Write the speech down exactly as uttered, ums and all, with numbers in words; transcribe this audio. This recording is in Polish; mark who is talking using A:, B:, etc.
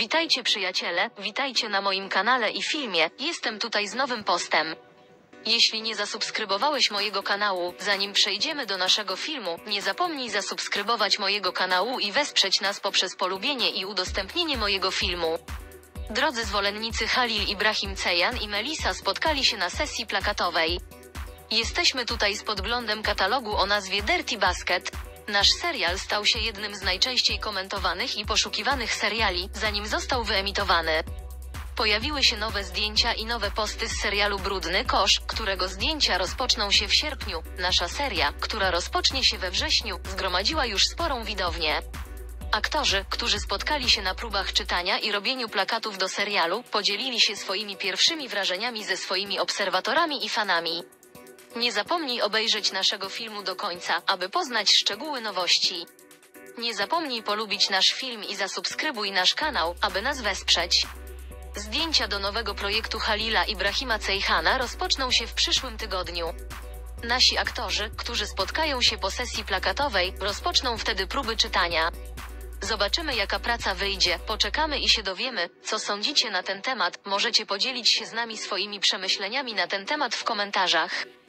A: Witajcie przyjaciele, witajcie na moim kanale i filmie, jestem tutaj z nowym postem. Jeśli nie zasubskrybowałeś mojego kanału, zanim przejdziemy do naszego filmu, nie zapomnij zasubskrybować mojego kanału i wesprzeć nas poprzez polubienie i udostępnienie mojego filmu. Drodzy zwolennicy, Halil Ibrahim Ceyhan i Melisa spotkali się na sesji plakatowej. Jesteśmy tutaj z podglądem katalogu o nazwie Dirty Basket. Nasz serial stał się jednym z najczęściej komentowanych i poszukiwanych seriali, zanim został wyemitowany. Pojawiły się nowe zdjęcia i nowe posty z serialu Brudny Kosz, którego zdjęcia rozpoczną się w sierpniu. Nasza seria, która rozpocznie się we wrześniu, zgromadziła już sporą widownię. Aktorzy, którzy spotkali się na próbach czytania i robieniu plakatów do serialu, podzielili się swoimi pierwszymi wrażeniami ze swoimi obserwatorami i fanami. Nie zapomnij obejrzeć naszego filmu do końca, aby poznać szczegóły nowości. Nie zapomnij polubić nasz film i zasubskrybuj nasz kanał, aby nas wesprzeć. Zdjęcia do nowego projektu Halila Ibrahima Ceyhana rozpoczną się w przyszłym tygodniu. Nasi aktorzy, którzy spotkają się po sesji plakatowej, rozpoczną wtedy próby czytania. Zobaczymy, jaka praca wyjdzie, poczekamy i się dowiemy, co sądzicie na ten temat. Możecie podzielić się z nami swoimi przemyśleniami na ten temat w komentarzach.